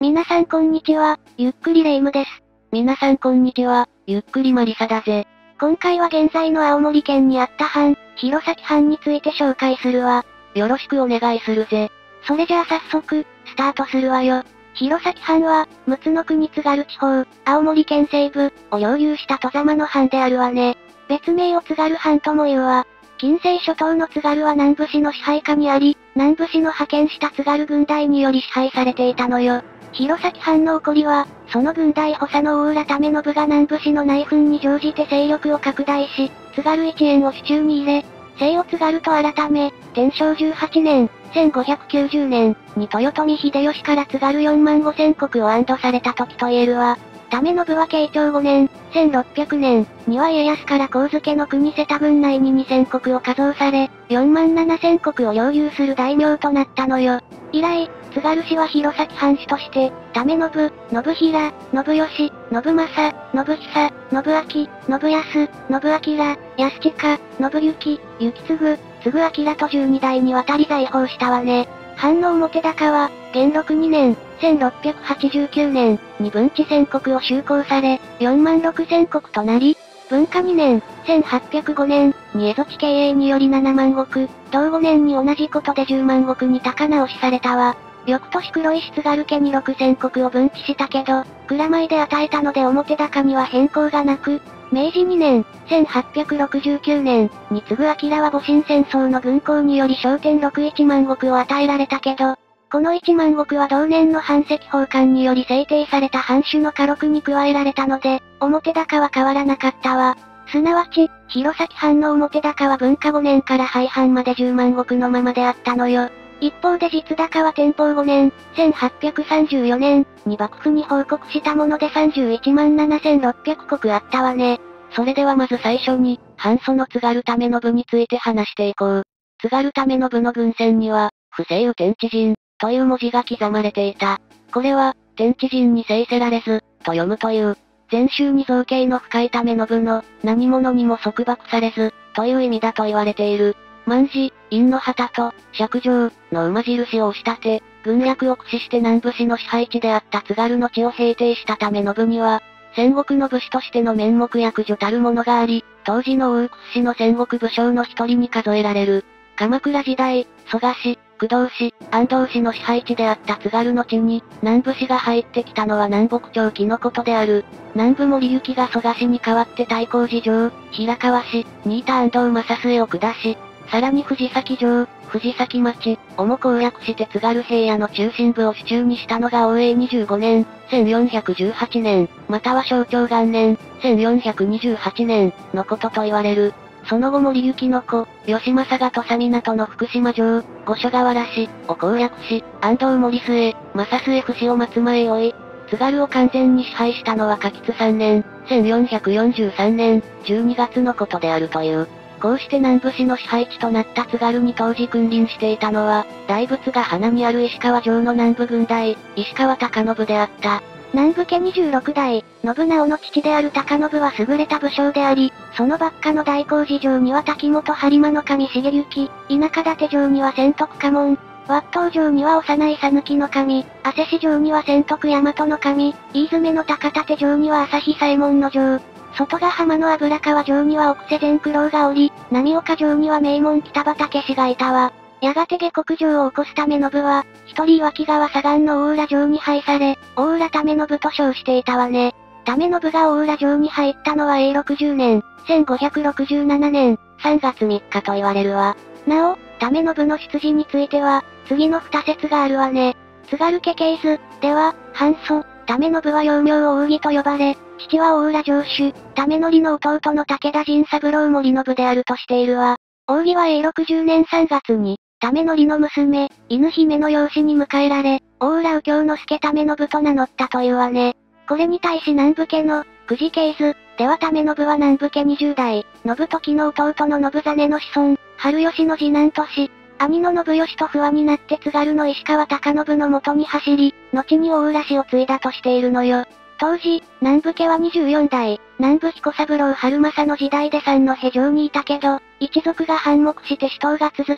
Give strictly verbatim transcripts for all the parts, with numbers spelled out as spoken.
皆さんこんにちは、ゆっくりレ夢ムです。 皆さんこんにちは、ゆっくりマリサだぜ。 今回は現在の青森県にあった藩、弘前藩について紹介するわ。 よろしくお願いするぜ。 それじゃあ早速、スタートするわよ。弘前藩は、陸奥の国津軽地方、青森県西部、を領有した外様の藩であるわね。別名を津軽藩とも言うわ。近世諸島の津軽は南部氏の支配下にあり、南部氏の派遣した津軽軍隊により支配されていたのよ。弘前藩の起こりは、その軍隊補佐の大浦為信が南部氏の内紛に乗じて勢力を拡大し、津軽一円を手中に入れ、姓を津軽と改め、天正じゅうはちねん、せんごひゃくきゅうじゅうねん、に豊臣秀吉から津軽よんまんごせんこくを安堵された時と言えるわ。為信は慶長ごねん、せんろっぴゃくねん、には家康から神付の国瀬田郡内ににせんこくを加増され、よんまんななせんこくを領有する大名となったのよ。以来、津軽氏は弘前藩主として、為信、信平、信義、信正、信久、信明、信康、信明、安親、信親、信行、行継、継明とじゅうにだいにわたり在封したわね。藩の表高は、元禄にねん、せんろっぴゃくはちじゅうきゅうねん、に文治宣国を就航され、よんまんろくせんこくとなり、文化にねん、せんはっぴゃくごねん、に蝦夷地経営によりななまんごく、同ごねんに同じことでじゅうまんごくに高直しされたわ。翌年黒石津軽家にろくせんこくを分治したけど、蔵米で与えたので表高には変更がなく、明治にねん、せんはっぴゃくろくじゅうきゅうねん、に継明は戊辰戦争の軍功により商天ろくじゅういちまんごくを与えられたけど、このいちまんごくは同年の藩籍奉還により制定された藩主の家禄に加えられたので、表高は変わらなかったわ。すなわち、弘前藩の表高は文化ごねんから廃藩までじゅうまんごくのままであったのよ。一方で実高は天保ごねん、せんはっぴゃくさんじゅうよねん、に幕府に報告したものでさんじゅういちまんななせんろっぴゃくこくあったわね。 それではまず最初に、藩祖の津軽為信について話していこう。津軽為信の文献には、不正有天地人、という文字が刻まれていた。これは、天地人に制せられず、と読むという。禅宗に造形の深い為信の、何者にも束縛されず、という意味だと言われている。卍、陰の旗と、釈上、の馬印を押し立て、軍略を駆使して南部氏の支配地であった津軽の地を平定した為信には、戦国の武士としての面目躍如たるものがあり、当時の大屈指の戦国武将の一人に数えられる。鎌倉時代、蘇我氏、工藤氏、安藤氏の支配地であった津軽の地に、南部氏が入ってきたのは南北朝期のことである。南部森行が蘇我氏に代わって太閤寺城、平川氏、新田安藤正末を下し、さらに藤崎城、藤崎町をも攻略して津軽平野の中心部を手中にしたのが応永にじゅうごねん、せんよんひゃくじゅうはちねん、または正長元年、せんよんひゃくにじゅうはちねん、のことと言われる。その後森行の子、義政が土佐港の福島城、五所川原市を攻略し、安藤森末、正末伏を松前へ追い、津軽を完全に支配したのは嘉吉さんねん、せんよんひゃくよんじゅうさんねん、じゅうにがつのことであるという。こうして南部氏の支配地となった津軽に当時君臨していたのは、大仏が花にある石川城の南部軍大、石川貴信であった。 南部家にじゅうろくだい、信直の父である貴信は優れた武将であり、そのばっかの大光寺城には滝本播磨の神重行、田舎館城には仙徳家門、抜刀城には幼い讃岐の神、阿勢市城には仙徳大和の神、飯詰の高立城には朝日左衛門の城、外ヶ浜の油川城には奥瀬善九郎がおり、浪岡城には名門北畠氏がいたわ。やがて下克上を起こす為信は、一人岩木川左岸の大浦城に配され、大浦為信と称していたわね。為信が大浦城に入ったのは永ろくじゅうねん、せんごひゃくろくじゅうななねん、さんがつみっかと言われるわ。なお、為信の出自については、次の二説があるわね。津軽家系図では、藩祖、為信は幼名を扇と呼ばれ、父は大浦城主、為則の弟の武田仁三郎森信であるとしているわ。扇は永ろくじゅうねんさんがつに、為則の娘、犬姫の養子に迎えられ、大浦右京之助為信と名乗ったというわね。これに対し南部家の、久慈系図では為信は南部家にじゅうだい、信時の弟の信実の子孫、春吉の次男とし、兄の信義と不和になって津軽の石川貴信の元に走り、後に大浦氏を継いだとしているのよ。当時、南部家はにじゅうよんだい、南部彦三郎春政の時代で三の平城にいたけど、一族が反目して死闘が続き、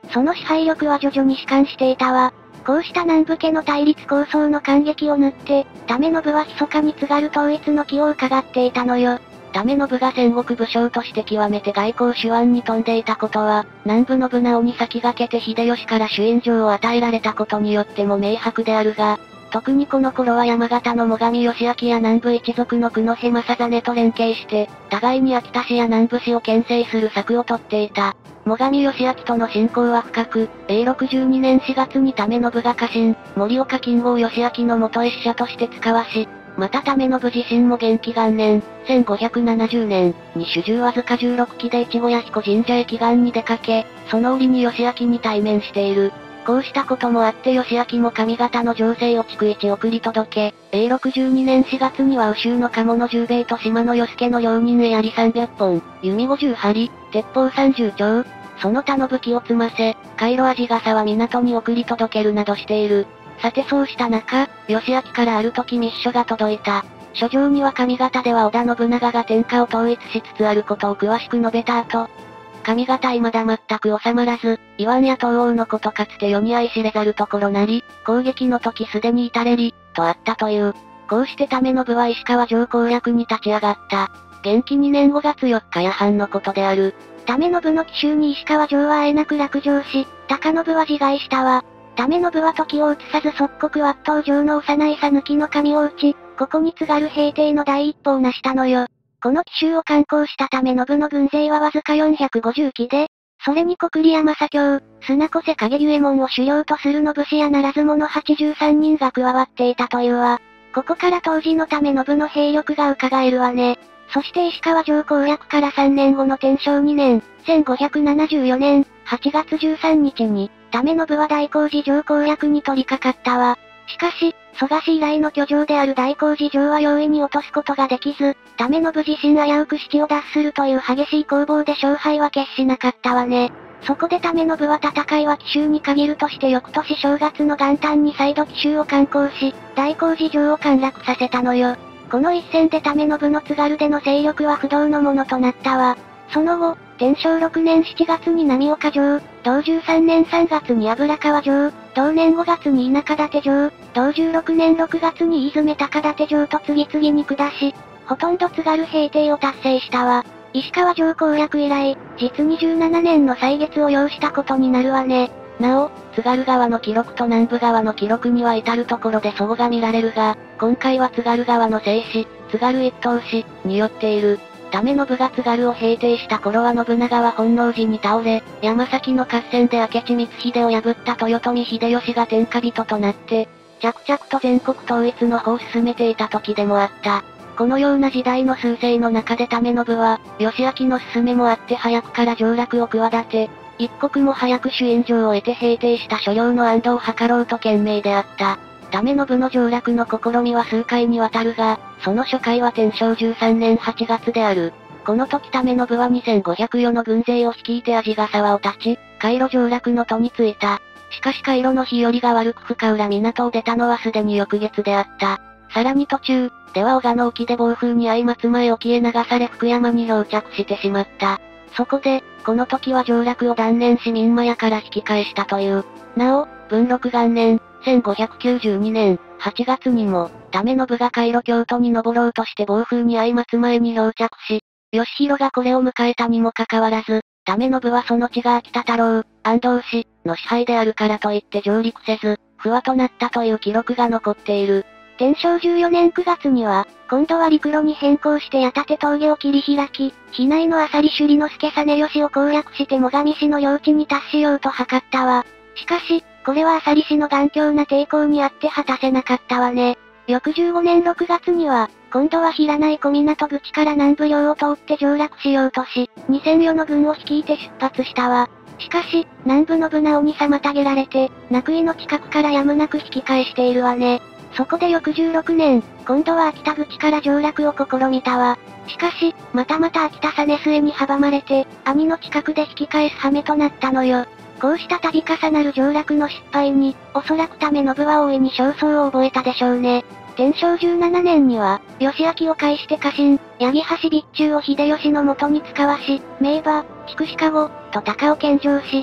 その支配力は徐々に弛緩していたわ。こうした南部家の対立構想の感激を縫って、為信は密かに津軽統一の気を伺っていたのよ。 為信が戦国武将として極めて外交手腕に富んでいたことは、南部信直に先駆けて秀吉から主印状を与えられたことによっても明白であるが、特にこの頃は山形の最上義明や南部一族の久野辺正実と連携して、互いに秋田市や南部市を牽制する策をとっていた。最上義明との親交は深く、えいろくじゅうにねんしがつに為信が家臣、盛岡金剛義明の元絵使者として使わし、また為信自身も元気元年、せんごひゃくななじゅうねんに主従わずかじゅうろくきで越後屋彦神社へ祈願に出かけ、その折に義明に対面している。こうしたこともあって義明も上方の情勢を逐一送り届け、えいろくじゅうにねんしがつには宇州の鴨の十兵衛と島の与助の両人へ槍さんびゃっぽん、弓ごじゅうはり、鉄砲さんじゅうちょう、その他の武器を積ませ、海路味笠は港に送り届けるなどしている。さてそうした中、義明からある時密書が届いた。書状には上方では織田信長が天下を統一しつつあることを詳しく述べた後、上方未だ全く収まらず、イワンや東欧のことかつて世に愛知れざるところなり、攻撃の時すでに至れり、とあったという。こうして為信は石川城攻略に立ち上がった。元気にねんごがつよっか夜半のことである。 為信の奇襲に石川城はあえなく落城し、高信は自害したわ。為信は時を移さず即刻圧倒城の幼い讃岐の神を討ち、ここに津軽平定の第一歩を成したのよ。この奇襲を敢行した為信の軍勢はわずかよんひゃくごじゅうきで、それに小栗山左京、砂越影右衛門を主領とする信氏やならず者はちじゅうさんにんが加わっていたというわ。ここから当時の為信の兵力が伺えるわね。そして石川城攻略からさんねんごの天正にねん、せんごひゃくななじゅうよねん、はちがつじゅうさんにちに、為信は大光寺城攻略に取り掛かったわ。しかし、蘇我氏以来の居城である大光寺城は容易に落とすことができず、為信自身危うく死地を脱するという激しい攻防で勝敗は決しなかったわね。そこで為信は戦いは奇襲に限るとして翌年正月の元旦に再度奇襲を敢行し、大光寺城を陥落させたのよ。この一戦で為信の津軽での勢力は不動のものとなったわ。その後、天正ろくねんしちがつに浪岡城、同じゅうさんねんさんがつに油川城、同年ごがつに田舎館城、同じゅうろくねんろくがつに飯詰高館城と次々に下し、ほとんど津軽平定を達成したわ。石川城攻略以来、実にじゅうななねんの歳月を要したことになるわね。 なお、津軽側の記録と南部側の記録には至るところで齟齬が見られるが、今回は津軽側の正史、津軽一等史、によっている。為信が津軽を平定した頃は信長は本能寺に倒れ、山崎の合戦で明智光秀を破った豊臣秀吉が天下人となって、着々と全国統一の方を進めていた時でもあった。このような時代の趨勢の中で為信は、義明の勧めもあって早くから上洛を企て、一刻も早く主印状を得て平定した所領の安堵を図ろうと懸命であった。為信の上洛の試みは数回にわたるが、その初回は天正じゅうさんねんはちがつである。この時為信はにせんごひゃくよの軍勢を率いて鰺ヶ沢を立ち、海路上洛の途に就いた。しかし海路の日和が悪く深浦港を出たのはすでに翌月であった。さらに途中、では小鹿の沖で暴風に遭い松前沖へ流され福山に漂着してしまった。そこで、この時は上洛を断念し民間屋から引き返したという。なお、文禄元年、せんごひゃくきゅうじゅうにねん、はちがつにも、為信が海路京都に登ろうとして暴風に遭い松前に漂着し、義弘がこれを迎えたにもかかわらず、為信はその地が秋田太郎、安藤氏の支配であるからといって上陸せず、不和となったという記録が残っている。 天正じゅうよねんくがつには、今度は陸路に変更して矢立峠を切り開き、比内の浅利首里之助実義を攻略して最上氏の領地に達しようと図ったわ。しかし、これは浅利氏の頑強な抵抗にあって果たせなかったわね。翌じゅうごねんろくがつには、今度は平内小港口から南部領を通って上洛しようとし、にせんよの軍を率いて出発したわ。しかし、南部信直に妨げられて、名久井の近くからやむなく引き返しているわね。そこで翌じゅうろくねん、今度は秋田口から上洛を試みたわ。しかし、またまた秋田実末に阻まれて、兄の近くで引き返す羽目となったのよ。こうした度重なる上洛の失敗に、おそらく為信は大いに焦燥を覚えたでしょうね。天正じゅうななねんには、義明を介して家臣、八木橋備中を秀吉の元に使わし、名馬、菊鹿籠、と鷹を献上し、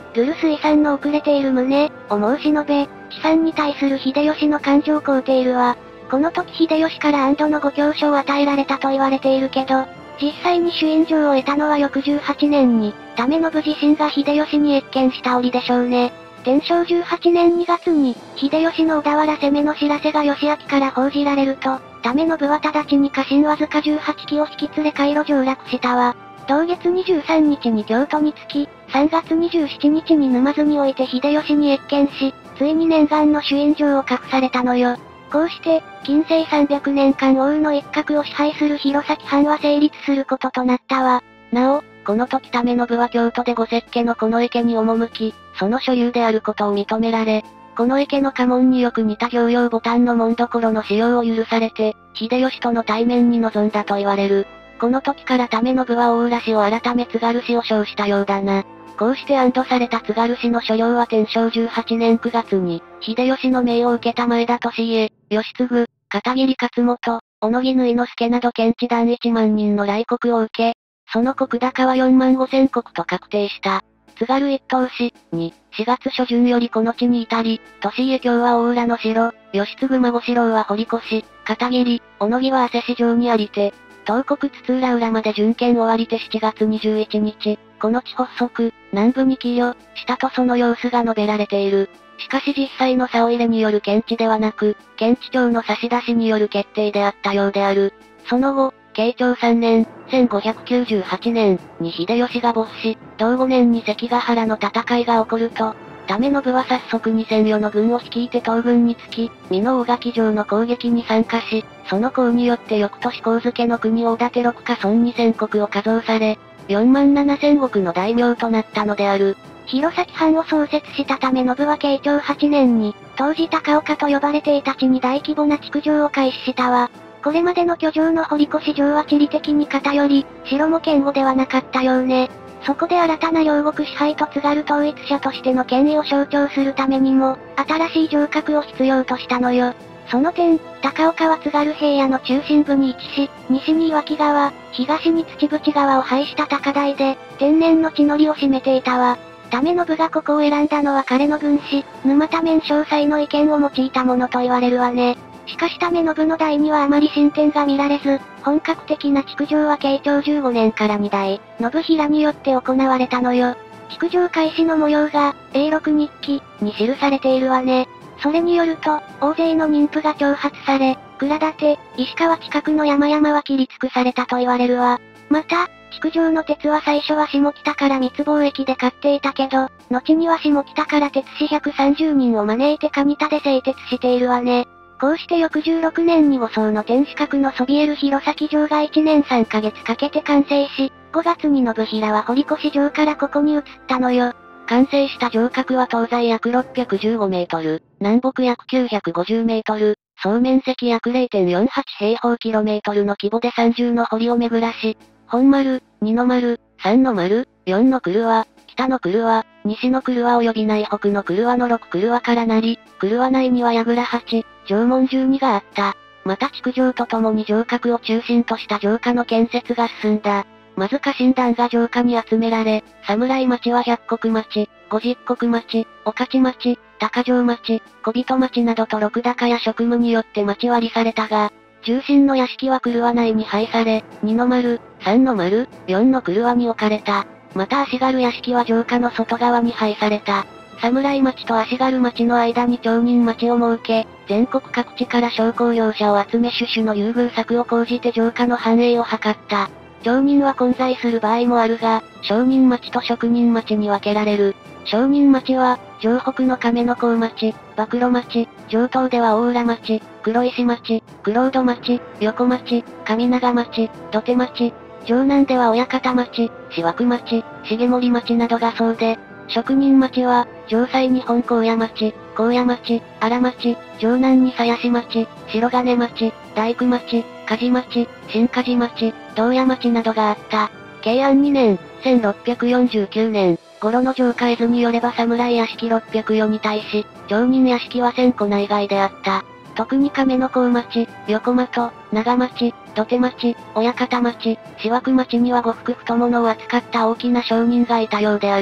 ルル水産の遅れている旨、を申し述べ、資産に対する秀吉の感情を請うているわ。この時秀吉から安堵のご教書を与えられたと言われているけど、実際に主印状を得たのは翌じゅうはちねんに、為信自身が秀吉に謁見した折でしょうね。天正じゅうはちねんにがつに、秀吉の小田原攻めの知らせが義明から報じられると、為信は直ちに家臣わずかじゅうはちきを引き連れ海路上洛したわ。同月にじゅうさんにちに京都に着き、さんがつにじゅうしちにちに沼津において秀吉に謁見し、ついに念願の主印状を隠されたのよ。こうして、近世さんびゃくねんかん奥羽の一角を支配する弘前藩は成立することとなったわ。 なお、この時為信は京都で五石家の近衛家に赴き、その所有であることを認められ、近衛家の家紋によく似た行用ボタンの紋所の使用を許されて、秀吉との対面に臨んだと言われる。この時から為信は大浦氏を改め津軽氏を称したようだな。こうして安堵された津軽氏の所領は天正じゅうはちねんくがつに、秀吉の命を受けた前田利家、義継、片桐勝元、小野木縫之助など県知団いちまんにんの来国を受け、その石高はよんまんごせんこくと確定した。津軽一等氏に、しがつしょじゅんよりこの地に至り、利家郷は大浦の城、義継孫四郎は堀越、片桐、小野木は汗市城にありて、東国津々浦々まで巡検終わりてしちがつにじゅういちにち、この地発足、南部に帰慮、したとその様子が述べられている。しかし実際の差を入れによる検地ではなく、検地庁の差し出しによる決定であったようである。その後、慶長さんねん、せんごひゃくきゅうじゅうはちねんに秀吉が没し、同ごねんに関ヶ原の戦いが起こると、為信は早速にせんよの軍を率いて東軍につき、美濃大垣城の攻撃に参加し、その功によって翌年上野の国大館六家村にせんこくを加増され、よんまんななせんおくの大名となったのである。 弘前藩を創設した為信は慶長はちねんに、当時高岡と呼ばれていた地に大規模な築城を開始したわ。これまでの居城の堀越城は地理的に偏り、城も堅固ではなかったようね。そこで新たな領国支配と津軽統一者としての権威を象徴するためにも、新しい城郭を必要としたのよ。その点、高岡は津軽平野の中心部に位置し、西に岩木川、東に土淵川を配した高台で、天然の地の利を占めていたわ。為信がここを選んだのは彼の軍師、沼田面詳細の意見を用いたものと言われるわね。しかし為信の代にはあまり進展が見られず、本格的な築城は慶長じゅうごねんからにだい、信平によって行われたのよ。築城開始の模様が、永禄日記に記されているわね。それによると、大勢の妊婦が挑発され、倉館、石川近くの山々は切り尽くされたと言われるわ。また、築城の鉄は最初は下北から密貿易で買っていたけど、後には下北から鉄士ひゃくさんじゅうにんを招いて蟹田で製鉄しているわね。こうして翌じゅうろくねんにご層の天守閣のそびえる弘前城がいちねんさんかげつかけて完成し、ごがつに信平は堀越城からここに移ったのよ。 完成した城郭は東西約ろっぴゃくじゅうごメートル、南北約きゅうひゃくごじゅうメートル、総面積約 れいてんよんはちへいほうキロメートルの規模でさんじゅうの堀を巡らし、本丸、にの丸、さんの丸、よんの曲輪、北の曲輪、西の曲輪及び内北の曲輪のろく曲輪からなり、曲輪内には櫓はち、城門じゅうにがあった。また築城とともに城郭を中心とした城下の建設が進んだ。まず家臣団が城下に集められ、侍町は百石町、五十石町、御徒町、高城町、小人町などと六高や職務によって町割りされたが、中心の屋敷は曲輪内に配され、にの丸、さんの丸、よんの曲輪に置かれた。また足軽屋敷は城下の外側に配された。侍町と足軽町の間に町人町を設け、全国各地から商工業者を集め種々の優遇策を講じて城下の繁栄を図った。町人は混在する場合もあるが、商人町と職人町に分けられる。商人町は、城北の亀の甲町、馬黒町、上東では大浦町、黒石町、黒ウド町、横町、上長町、土手町、城南では親方町、四涌町、重森町などがそうで、職人町は、城西に本高野町、高野町、荒町、城南に鞘師町、白金町、大工町、梶町、新梶町、道谷町などがあった。慶安にねん、せんろっぴゃくよんじゅうきゅうねん、頃の城下絵図によれば侍屋敷ろっぴゃくよに対し、町人屋敷はせんこ内外であった。特に亀の甲町、横的、長町、土手町、親方町、四涌町には呉服太物を扱った大きな商人がいたようである。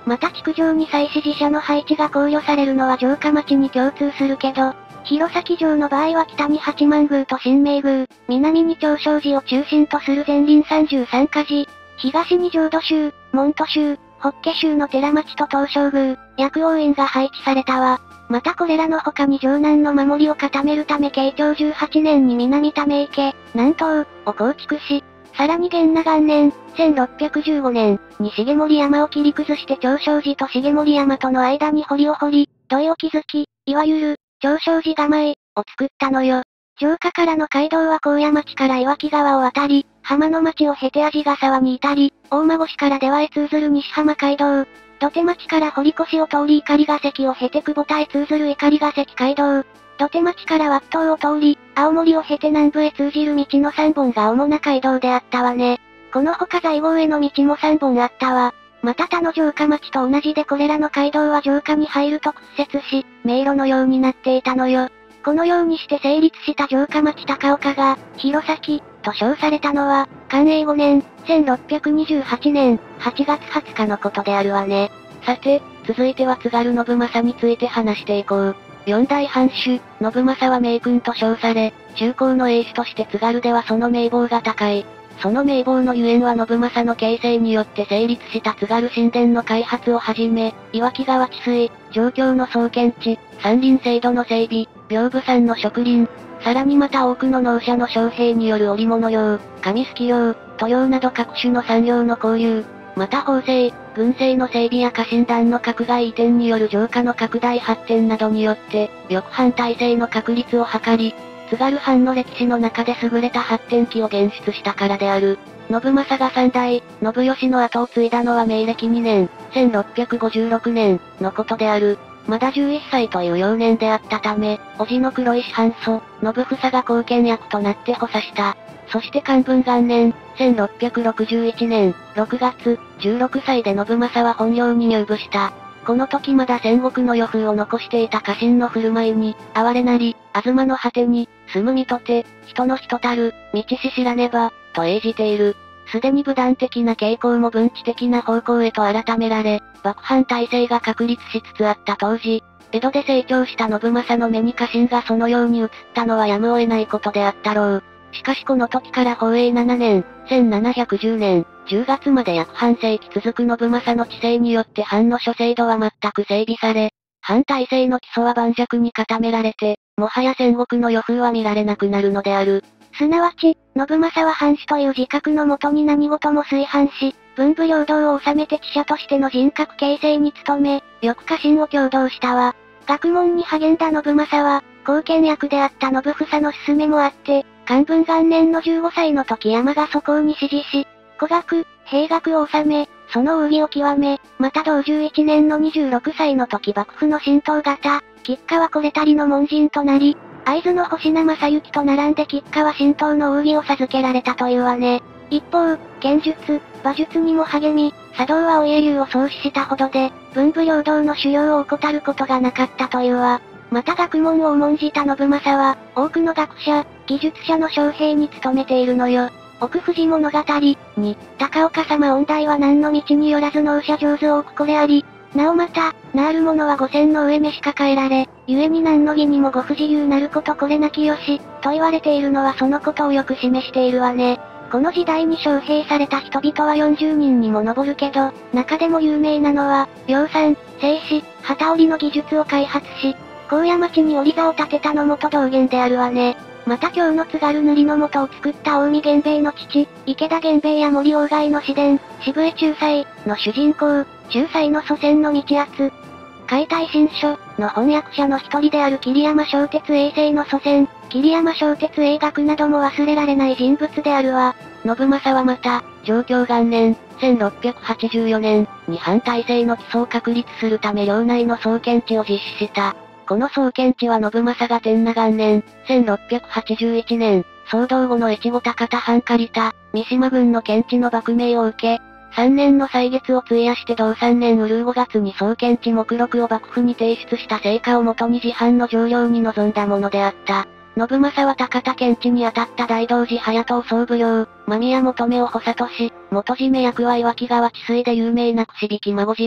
また築城に際支持者の配置が考慮されるのは城下町に共通するけど、弘前城の場合は北に八幡宮と神明宮、南に長生寺を中心とする前輪さんじゅうさんか寺、東に浄土宗、門徒宗、法華宗の寺町と東照宮、薬王院が配置されたわ。またこれらの他に城南の守りを固めるため慶長じゅうはちねんに南溜池、南東を構築し、さらに元和元年、せんろっぴゃくじゅうごねんに重森山を切り崩して長生寺と重森山との間に堀を掘り、土井を築き、いわゆる、長生寺構えを作ったのよ。城下からの街道は高野町から岩木川を渡り、浜の町を経て鯵ヶ沢に至り、大間越から出羽へ通ずる西浜街道、土手町から堀越を通り碇ヶ関を経て久保田へ通ずる碇ヶ関街道、土手町からワットを通り、青森を経て南部へ通じる道のさんぼんが主な街道であったわね。この他西郷への道もさんぼんあったわ。また他の城下町と同じでこれらの街道は城下に入ると屈折し、迷路のようになっていたのよ。このようにして成立した城下町高岡が、弘前、と称されたのは、寛永ごねん、せんろっぴゃくにじゅうはちねん、はちがつはつかのことであるわね。 さて、続いては津軽信正について話していこう。四代藩主、信正は名君と称され、中高の英雄として津軽ではその名望が高い。その名望のゆえんは信正の形成によって成立した津軽神殿の開発をはじめ、岩木川治水、城境の創建地、山林制度の整備、屏風山の植林、さらにまた多くの農者の将兵による織物業、紙すき業、塗料など各種の産業の交流、また法制、軍政の整備や家臣団の閣外移転による城下の拡大発展などによって、翼藩体制の確立を図り、津軽藩の歴史の中で優れた発展期を現出したからである。信正が三代、信義の後を継いだのは明暦にねん、せんろっぴゃくごじゅうろくねん、のことである。まだじゅういっさいという幼年であったため、叔父の黒石藩祖、信房が後見役となって補佐した。そして寛文元年、せんろっぴゃくろくじゅういちねん、ろくがつ、じゅうろくさいで信正は本領に入部した。この時まだ戦国の余風を残していた家臣の振る舞いに、哀れなり、東の果てに、住む身とて、人の人たる、道し知らねば、と英じている。すでに武断的な傾向も文知的な方向へと改められ、幕藩体制が確立しつつあった当時、江戸で成長した信正の目に家臣がそのように映ったのはやむを得ないことであったろう。しかしこの時から宝永ななねん、せんななひゃくじゅうねん、じゅうがつまで約半世紀続く信正の治世によって藩の諸制度は全く整備され、藩体制の基礎は盤石に固められて、もはや戦国の余風は見られなくなるのである。 すなわち、信正は藩主という自覚のもとに何事も垂範し、文武両道を収めて知者としての人格形成に努め、よく家臣を共同したわ。学問に励んだ信正は、後見役であった信房の勧めもあって、寛文元年のじゅうごさいの時山が素行に指示し、古学、兵学を収め、その奥義を極め、また同じゅういちねんのにじゅうろくさいの時幕府の神道型、吉川これたりの門人となり、会津の星名正幸と並んで吉川神道の奥義を授けられたというわね。一方、剣術、馬術にも励み、茶道はお家流を創始したほどで、文武両道の修行を怠ることがなかったというわ。また学問を重んじた信正は、多くの学者、技術者の将兵に務めているのよ。奥富士物語に、高岡様音大は何の道によらず農者上手多くこれあり、なおまた、なある者は五千の上召し抱えられ、故に何の義にもご不自由なることこれなきよし、と言われているのはそのことをよく示しているわね。この時代に招聘された人々はよんじゅうにんにも上るけど、中でも有名なのは、養蚕、製糸、機織りの技術を開発し、高野町に織座を建てたのもと道元であるわね。また今日の津軽塗りの素を作った近江源兵衛の父、池田源兵衛や森鴎外の詩伝、渋江仲裁の主人公、仲裁の祖先の道厚。解体新書の翻訳者の一人である桐山正哲衛生の祖先、桐山正哲衛学なども忘れられない人物であるわ。 信正はまた、上京元年、せんろっぴゃくはちじゅうよねんに藩体制の基礎を確立するため領内の創建地を実施した。この創建地は信正が天長元年、せんろっぴゃくはちじゅういちねん、騒動後の越後高田藩借りた、三島郡の県地の幕命を受け、さんねんの歳月を費やして同さんねんうるうごがつに創建地目録を幕府に提出した成果をもとに自藩の上領に臨んだものであった。信正は高田県地に当たった大道寺隼人を総奉行、間宮求めを補佐とし、元締め役は岩木川治水で有名な櫛引孫次郎、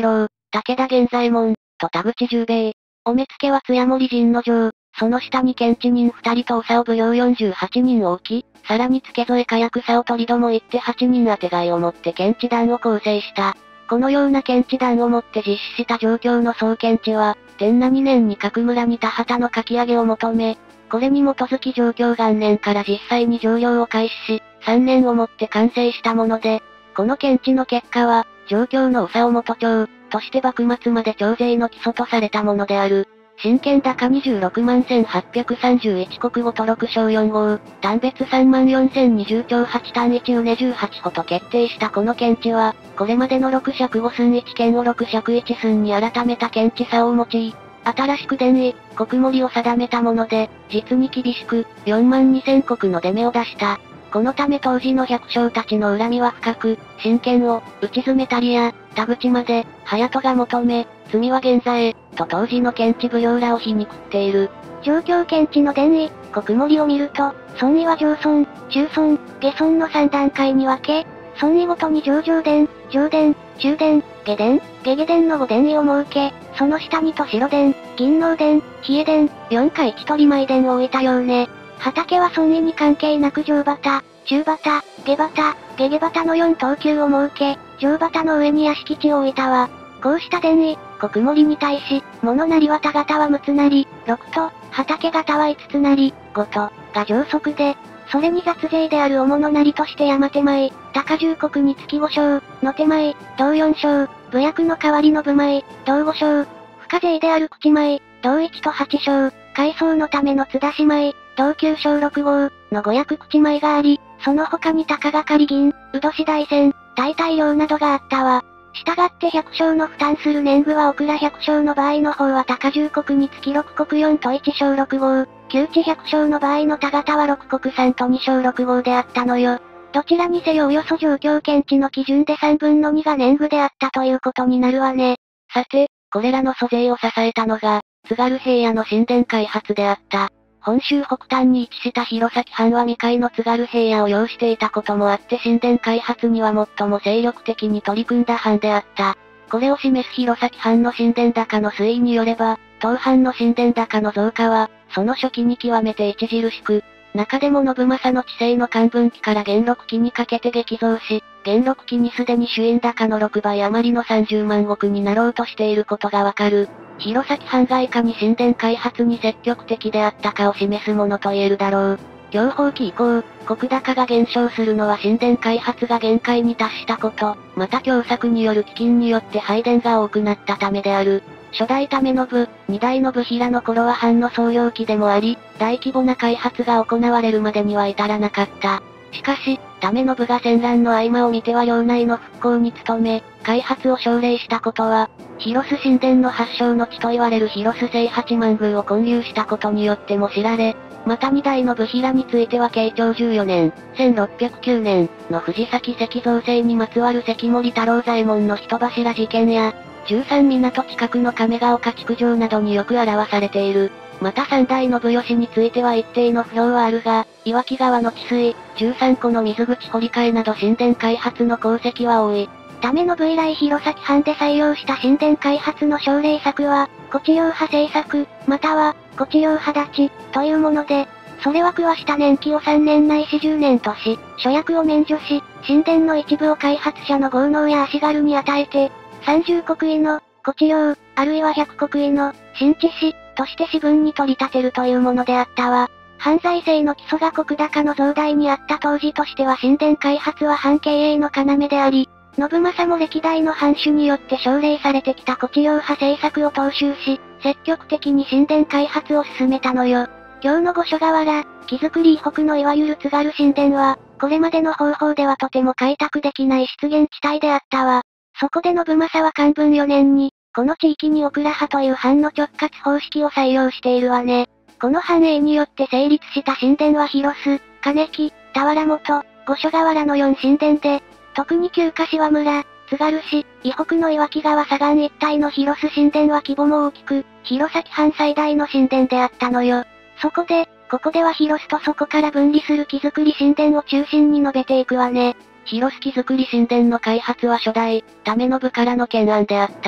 武田源左衛門、と田口十兵衛。お目付けは津屋森陣之丞、その下に検地人二人と長尾奉行よんじゅうはちにんを置き、さらに付添火薬さを取りども行ってはちにん当てがいをもって検地団を構成した。このような検地団をもって実施した状況の総検地は、天那にねんに角村に田畑の書き上げを求め、これに基づき状況元年から実際に上領を開始し、さんねんをもって完成したもので、この検地の結果は、状況の長尾元町、として幕末まで徴税の基礎とされたものである。真剣高にじゅうろくまんせんはっぴゃくさんじゅういち国語とろくしょうよんごう、単別さんまんよんせんにじゅうちょうはち単いち畝じゅうはちほと決定したこの検地は、これまでのろく尺ご寸いち県をろく尺いち寸に改めた検地差を用い、新しく伝位、国盛を定めたもので、実に厳しく、よんまんにせん国の出目を出した。このため当時の百姓たちの恨みは深く、真剣を、打ち詰めたりや、田口まで、隼人が求め、罪は現在、と当時の検地奉行らを皮肉っている。 状況検地の伝位、国盛を見ると、尊位は上尊、中尊、下尊のさん段階に分け、尊位ごとに上上殿、上殿、中殿、下殿、下下殿のご伝位を設け、その下にと白殿、銀能殿、比叡殿、四か一取舞殿を置いたようね。畑は尊位に関係なく上畑、中畑、下畑、下下畑のよん等級を設け、上畑の上に屋敷地を置いたわ。こうした伝位、国盛に対し、物なりは田型は六つなり、六と、畑型は五つなり、五と、が上則で、それに雑税である主のなりとして山手米、高十国につき五升、の手米、銅四升、武薬の代わりの武米、銅五升、付加税である口米、銅一と八升、改装のための津田市米、銅九升六号、の五薬口米があり、その他に高がかり銀、うどし大仙、大体量などがあったわ。したがって百姓の負担する年貢はオクラ百姓の場合の方は高十国につき六国四と一升六号、旧地百姓の場合の田型は六国三と二升六号であったのよ。どちらにせよおよそ状況検地の基準で三分の二が年貢であったということになるわね。 さて、これらの租税を支えたのが、津軽平野の神殿開発であった。本州北端に位置した弘前藩は未開の津軽平野を要していたこともあって神殿開発には最も精力的に取り組んだ藩であった。これを示す弘前藩の神殿高の推移によれば、当藩の神殿高の増加は、その初期に極めて著しく、中でも信正の治世の漢文期から元禄期にかけて激増し、元禄期にすでに朱印高のろくばい余りのさんじゅうまん石になろうとしていることがわかる。弘前藩がいかに神殿開発に積極的であったかを示すものと言えるだろう。享保期以降、石高が減少するのは神殿開発が限界に達したこと、また凶作による飢饉によって拝殿が多くなったためである。初代為信、二代信平の頃は藩の創業期でもあり、大規模な開発が行われるまでには至らなかった。しかし、為信が戦乱の合間を見ては領内の復興に努め、開発を奨励したことは、広須神殿の発祥の地と言われる広須清八幡宮を建立したことによっても知られ、また二代の信平については慶長じゅうよねん、せんろっぴゃくきゅうねんの藤崎石造成にまつわる関森太郎左衛門の人柱事件や、十三港近くの亀ヶ丘築城などによく表されている。また三代信義については一定の不評はあるが、岩木川の治水、十三湖の水口掘り替えなど神殿開発の功績は多い。 為信以来弘前藩で採用した神殿開発の奨励策は、古地用派政策、または、古地用派立ち、というもので、それは食わした年期をさんねんないしじゅうねんとし、諸役を免除し、神殿の一部を開発者の豪農や足軽に与えて、三十国位の、古地用、あるいは百国位の、新地市、として私分に取り立てるというものであったわ。藩財政の基礎が石高の増大にあった当時としては神殿開発は藩経営の要であり、信正も歴代の藩主によって奨励されてきた古地用派政策を踏襲し、積極的に神殿開発を進めたのよ。今日の五所川原、木造り以北のいわゆる津軽神殿は、これまでの方法ではとても開拓できない湿原地帯であったわ。そこで信正は漢文よねんに、この地域にオクラ派という藩の直轄方式を採用しているわね。この繁栄によって成立した神殿は広須、金木、田原本、五所川原のよん神殿で、特に旧柏村、津軽市、以北の岩木川左岸一帯の広須神殿は規模も大きく、弘前藩最大の神殿であったのよ。そこで、ここでは広須とそこから分離する木造り神殿を中心に述べていくわね。 広須木造り神殿の開発は初代、為信からの懸案であった。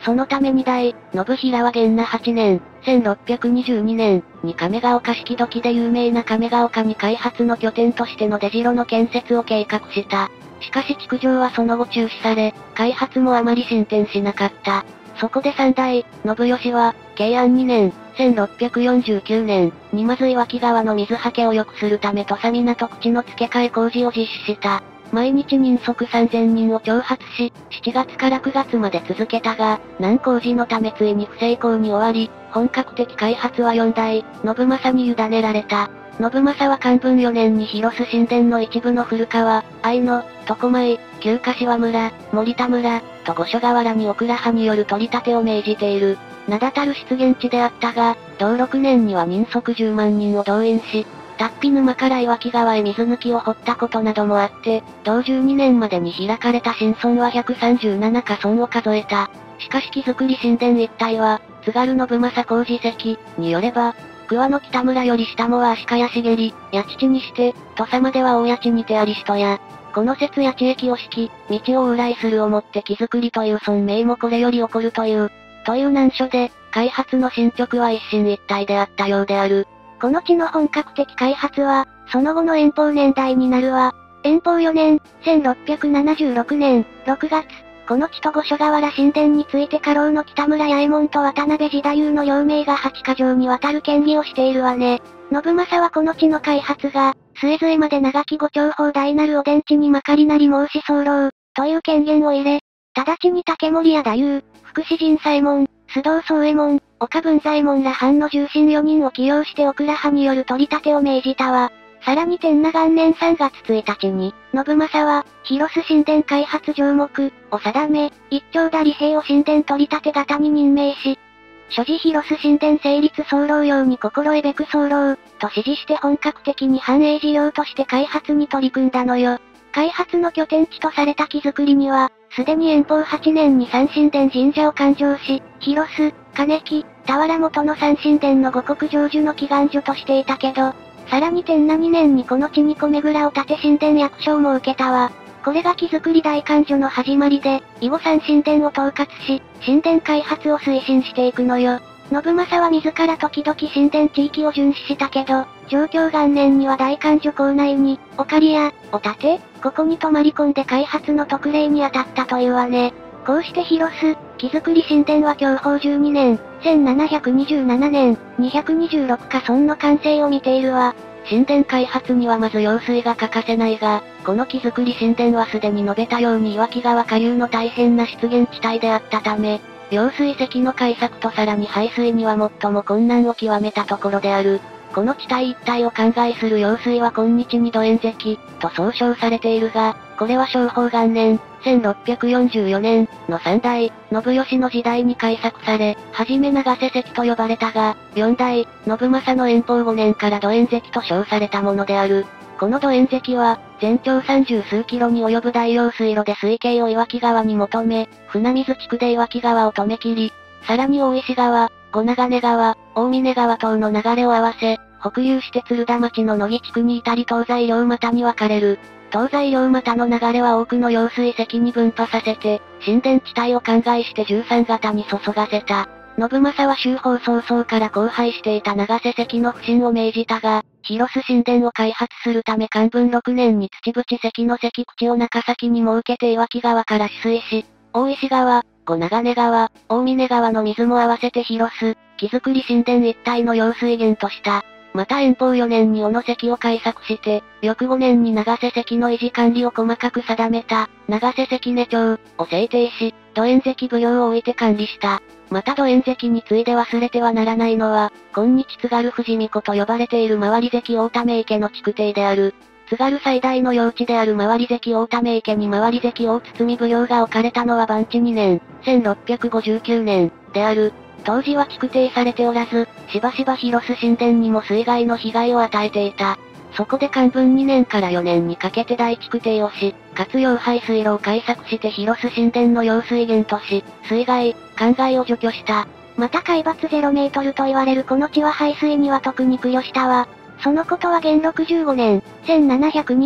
そのため二代、信平は元和はちねん、せんろっぴゃくにじゅうにねん、に亀ヶ丘式土器で有名な亀ヶ丘に開発の拠点としての出城の建設を計画した。しかし築城はその後中止され、開発もあまり進展しなかった。そこで三代、信義は、慶安にねん、せんろっぴゃくよんじゅうきゅうねん、にまず岩木川の水はけを良くするため土佐港口の付け替え工事を実施した。毎日人足さんぜんにんを挑発し、しちがつからくがつまで続けたが、難工事のためついに不成功に終わり、本格的開発はよん代、信正に委ねられた。信正は寛文よねんに広須神殿の一部の古川、愛野、床前、旧柏村、森田村、と五所川原にオクラ派による取り立てを命じている。名だたる出現地であったが、同ろくねんには人足じゅうまんにんを動員し、タッピ沼から岩木川へ水抜きを掘ったことなどもあって、同じゅうにねんまでに開かれた新村はひゃくさんじゅうななか村を数えた。しかし木造り神殿一帯は、津軽信正工事跡によれば、桑の北村より下もは足利茂り、八父にして、土佐までは大八千にてあり人や、この説八千駅を敷き、道を往来するをもって木造りという村名もこれより起こるという、という難所で、開発の進捗は一進一退であったようである。 この地の本格的開発は、その後の延宝年代になるわ。延宝よねん、せんろっぴゃくななじゅうろくねん、ろくがつ、この地と五所川原神殿について家老の北村八右衛門と渡辺次太夫の両名がはちかじょうにわたる権議をしているわね。信正はこの地の開発が、末々まで長きご重宝大なるお殿地にまかりなり申し候、という権限を入れ、直ちに竹森や太夫、福祉神左衛門、須藤宗右衛門、岡文左衛門ら藩の重臣よにんを起用してオクラ派による取り立てを命じたわ。さらに天長元年さんがつついたちに、信正は、広須神殿開発条目を定め、一丁田利平を神殿取り立て型に任命し、所持広須神殿成立総労用に心得べく総労、と指示して本格的に繁栄事業として開発に取り組んだのよ。開発の拠点地とされた木造りには、すでに延宝はちねんに三神殿神社を勘定し、広須、金木、田原本の三神殿の五穀成就の祈願所としていたけど、さらに天那にねんにこの地に米蔵を建て神殿役所を設けたわ。これが木造り大勘所の始まりで、以後三神殿を統括し、神殿開発を推進していくのよ。信正は自ら時々神殿地域を巡視したけど、上京元年には大勘所構内に、お借り屋を建て、ここに泊まり込んで開発の特例に当たったというわね。こうして広須、木造り神殿は享保じゅうにねん、せんななひゃくにじゅうななねん、にひゃくにじゅうろくか村の完成を見ているわ。 神殿開発にはまず用水が欠かせないが、この木造り神殿はすでに述べたように岩木川下流の大変な湿原地帯であったため、用水堰の開削とさらに排水には最も困難を極めたところである。この地帯一帯を灌漑する用水は今日に土塩堰、と総称されているが、これは正保元年、せんろっぴゃくよんじゅうよねんの三代、信義の時代に開削され、はじめ長瀬堰と呼ばれたが、四代、信正の延宝ごねんから土塩堰と称されたものである。この土塩堰は、全長三十数キロに及ぶ大用水路で水系を岩木川に求め、船水地区で岩木川を止め切り、さらに大石川、五長根川、大峰川等の流れを合わせ、北流して鶴田町の野木地区に至り東西両股に分かれる。東西両股の流れは多くの用水堰に分派させて、神殿地帯を灌漑してじゅうさん型に注がせた。信正は修法早々から荒廃していた長瀬堰の不振を命じたが、広須神殿を開発するため寛文ろくねんに土淵堰の堰口を中崎に設けて岩木川から取水し、大石川、五長根川、大峰川の水も合わせて広須、木造り神殿一帯の用水源とした。また延宝よねんに小野堰を開削して、翌ごねんに長瀬堰の維持管理を細かく定めた、長瀬関根町を制定し、土塩堰奉行を置いて管理した。また土塩堰に次いで忘れてはならないのは、今日津軽富士見湖と呼ばれている回り堰大溜池の築堤である。津軽最大の用地である回り堰大溜池に回り堰大堤奉行が置かれたのは万治にねん、せんろっぴゃくごじゅうきゅうねん、である。当時は築堤されておらず、しばしば広須神殿にも水害の被害を与えていた。そこで寛文にねんからよねんにかけて大築堤をし、活用排水路を開削して広須神殿の用水源とし、水害、灌漑を除去した。 また海抜ゼロメートルと言われるこの地は排水には特に苦慮したわ。そのことは元ろくじゅうごねん、せんななひゃくにねん、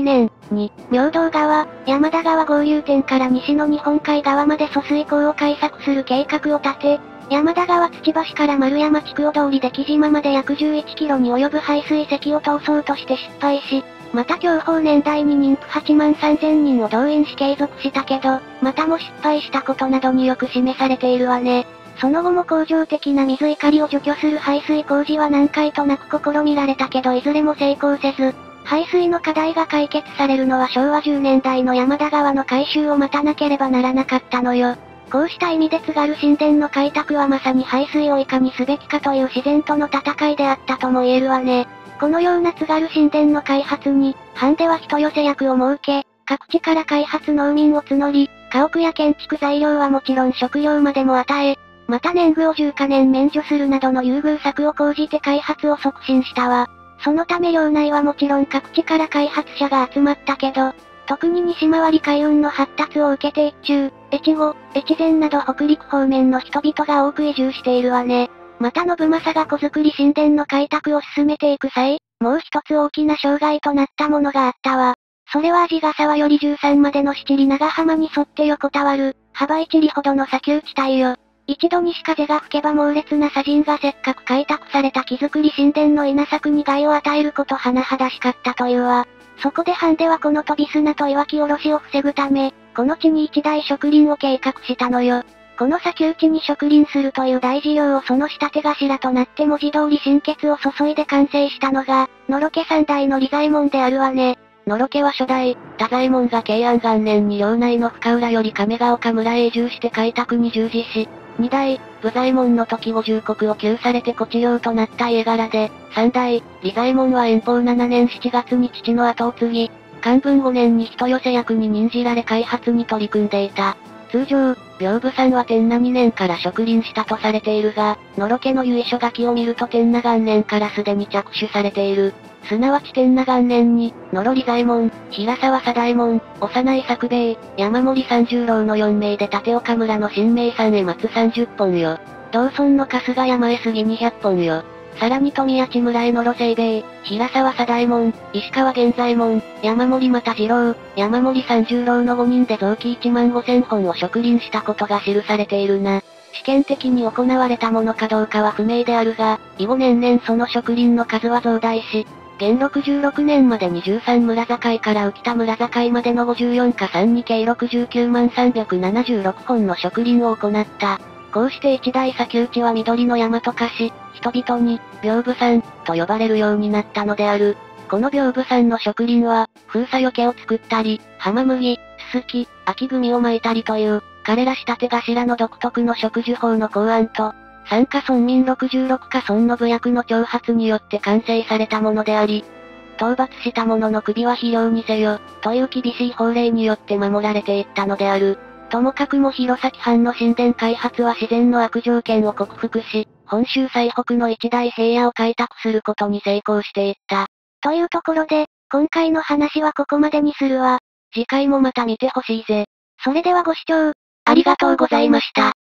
に、明道川、山田川合流点から西の日本海側まで疎水溝を開削する計画を立て、山田川土橋から丸山地区を通りで木島まで約じゅういちキロに及ぶ排水石を通そうとして失敗し、また享保年代に妊婦はちまんさんぜんにんを動員し継続したけど、またも失敗したことなどによく示されているわね。その後も恒常的な水怒りを除去する排水工事は何回となく試みられたけどいずれも成功せず、排水の課題が解決されるのはしょうわじゅうねんだいの山田川の改修を待たなければならなかったのよ。こうした意味で津軽新田の開拓はまさに排水をいかにすべきかという自然との戦いであったとも言えるわね。このような津軽新田の開発に、藩では人寄せ役を設け、各地から開発農民を募り、家屋や建築材料はもちろん食料までも与え、また年貢をじゅうかねん免除するなどの優遇策を講じて開発を促進したわ。そのため領内はもちろん各地から開発者が集まったけど、特に西回り海運の発達を受けて一中、越後、越前など北陸方面の人々が多く移住しているわね。また信正が子作り新田の開拓を進めていく際、もう一つ大きな障害となったものがあったわ。それは鯵ヶ沢よりじゅうさんまでの七里長浜に沿って横たわる、幅いち里ほどの砂丘地帯よ。一度西風が吹けば猛烈な砂塵がせっかく開拓された木造り新田の稲作に害を与えること甚だしかったというわ。そこで藩ではこの飛び砂と岩木おろしを防ぐため、この地に一大植林を計画したのよ。この砂丘地に植林するという大事業をその仕立て頭となって文字通り心血を注いで完成したのが、野呂家三代の利左衛門であるわね。 野呂家は初代、太左衛門が慶安元年に領内の深浦より亀ヶ丘村へ移住して開拓に従事し、二代、武左衛門の時五十石を給されて古地領となった家柄で、三代、利左衛門は延宝七年七月に父の後を継ぎ、寛文五年に人寄せ役に任じられ開発に取り組んでいた。通常、屏風山は天名二年から植林したとされているが、野呂家の由緒書きを見ると天名元年からすでに着手されている。すなわち天名元年に、野呂利左衛門、平沢左大門、幼い作兵衛、山森三十郎のよんめいで立岡村の新名山へ松さんじゅっぽんよ。同村の春日山へ杉にひゃっぽんよ。さらに富谷地村へ野呂清兵衛、平沢左大門、石川源左衛門、山森又次郎、山森三十郎のごにんで臓器いちまんごせんほんを植林したことが記されているな。試験的に行われたものかどうかは不明であるが、以後年々その植林の数は増大し、元禄じゅうろくねんまでにじゅうさん村境から浮田村境までのごじゅうよんかさんに計ろくじゅうきゅうまんさんびゃくななじゅうろくほんの植林を行った。こうして一大砂丘地は緑の山と化し、人々に、屏風山、と呼ばれるようになったのである。この屏風山の植林は、封鎖除けを作ったり、浜麦、ススキ、秋組を巻いたりという、彼ら仕立て頭の独特の植樹法の考案と、山下村民ろくじゅうろくか村の部役の挑発によって完成されたものであり、討伐した者の首は肥料にせよ、という厳しい法令によって守られていったのである。ともかくも弘前藩の新田開発は自然の悪条件を克服し、本州最北の一大平野を開拓することに成功していった。 というところで、今回の話はここまでにするわ。 次回もまた見てほしいぜ。 それではご視聴、 ありがとうございました。